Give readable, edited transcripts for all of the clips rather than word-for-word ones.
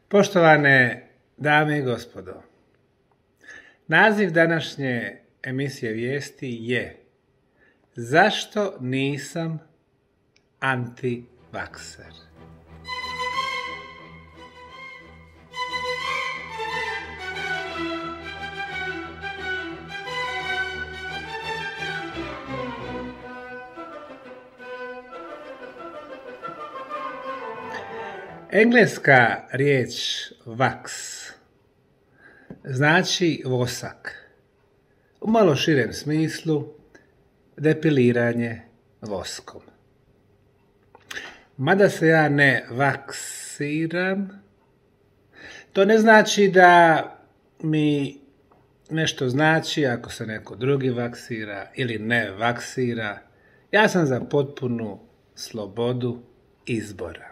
Poštovane dame i gospodo, naziv današnje emisije vijesti je Zašto nisam antivakser? Engleska riječ wax znači vosak. U malo širem smislu depiliranje voskom. Mada se ja ne vaksiram, to ne znači da mi nešto znači ako se neko drugi vaksira ili ne vaksira. Ja sam za potpunu slobodu izbora.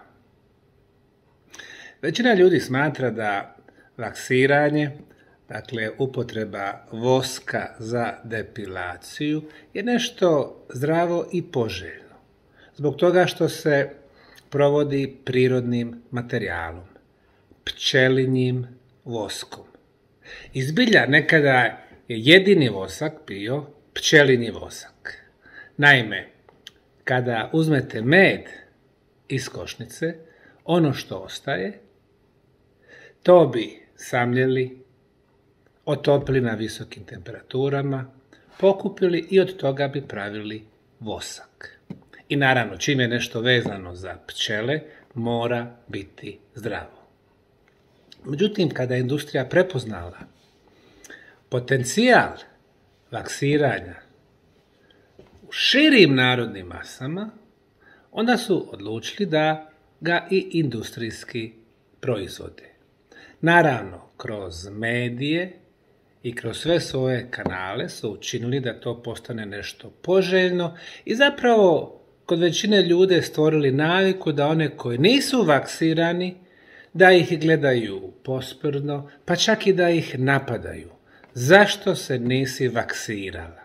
Većina ljudi smatra da vaksiranje, dakle upotreba voska za depilaciju, je nešto zdravo i poželjno. Zbog toga što se provodi prirodnim materijalom, pčelinjim voskom. I zbilja nekada je jedini vosak bio pčelinji vosak. Naime, kada uzmete med iz košnice, ono što ostaje, to bi samljeli, otopili na visokim temperaturama, pokupili i od toga bi pravili vosak. I naravno, čim je nešto vezano za pčele, mora biti zdravo. Međutim, kada je industrija prepoznala potencijal vaksiranja u širim narodnim masama, onda su odlučili da ga i industrijski proizvode. Naravno, kroz medije i kroz sve svoje kanale su učinili da to postane nešto poželjno i zapravo kod većine ljude stvorili naviku da one koji nisu vaksirani, da ih gledaju posprdno, pa čak i da ih napadaju. Zašto se nisi vaksirala?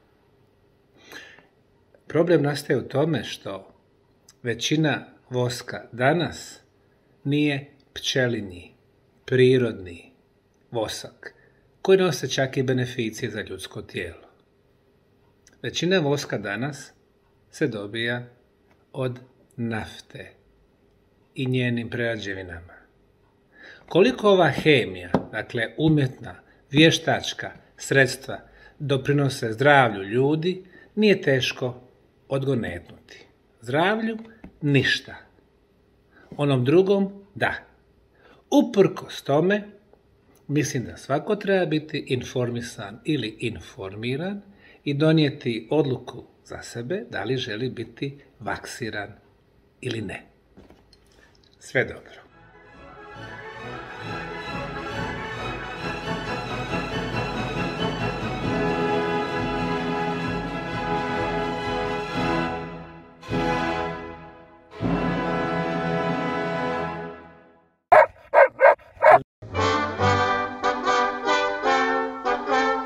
Problem nastaje u tome što većina voska danas nije pčelinji, prirodni vosak, koji nose čak i beneficije za ljudsko tijelo. Većina voska danas se dobija od nafte i njenim prerađevinama. Koliko ova hemija, dakle umjetna, vještačka sredstva doprinose zdravlju ljudi, nije teško odgonetnuti. Zdravlju ništa. Onom drugom da. Uprkos tome, mislim da svako treba biti informisan ili informiran i donijeti odluku za sebe da li želi biti vaksiran ili ne. Sve dobro.